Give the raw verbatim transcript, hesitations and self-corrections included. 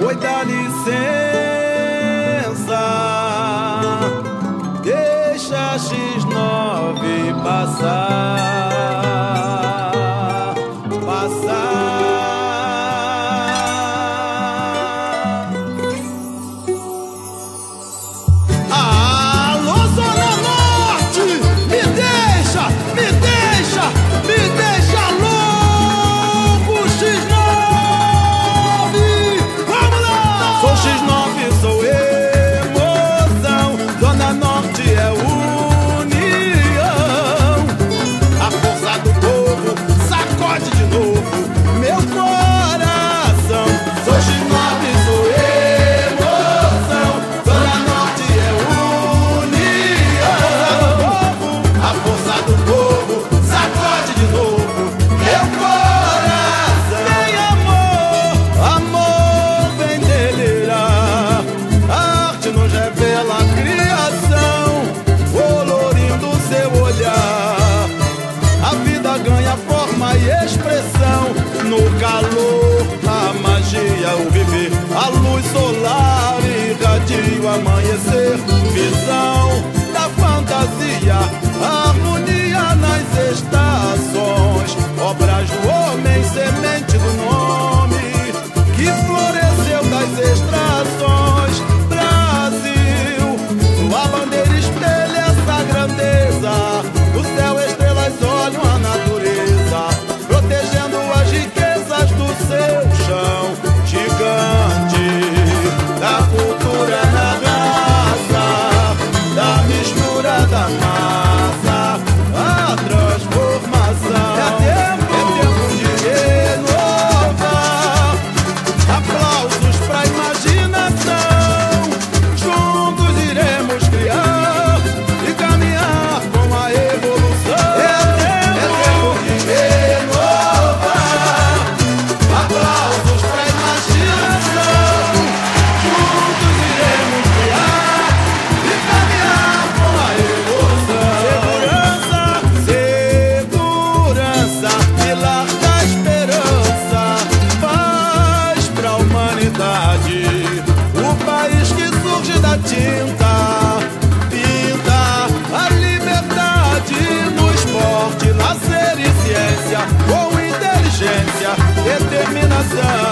Oi, dá licença, deixa X nove passar, passar. Alô, Zona Norte, me deixa, me deixa, me deixa louco, X nove. Vamos lá! Sou X nove, sou emoção. Zona Norte é união. A força do povo sacode de novo meu coração. Sou X nove, sou emoção. Zona Norte é união. A força do povo sacode de novo meu coração. Tem amor, amor vem delirar. A arte nos revela a criação, colorindo seu olhar. A vida ganha forma e expressão. No calor, a magia, o viver. A luz solar irradia o amanhecer. Visão da fantasia, a harmonia nas estações. Obras do homem, semente do nome que floresceu das extrações. Brasil, sua bandeira espelha essa grandeza. O céu, estrelas olham a natureza, protegendo as riquezas do seu chão gigante. Da cultura na raça, da mistura da massa, a transformação. É tempo, é tempo de renovar. Aplausos pra imaginação. Juntos iremos criar e caminhar com a evolução. É tempo, é tempo de renovar. Aplausos pra imaginação. Juntos iremos criar e caminhar com a evolução. Segurança, segurança, pilar da esperança, paz pra humanidade. O país que surge da tinta, pinta a liberdade no esporte, lazer e ciência, com inteligência, determinação.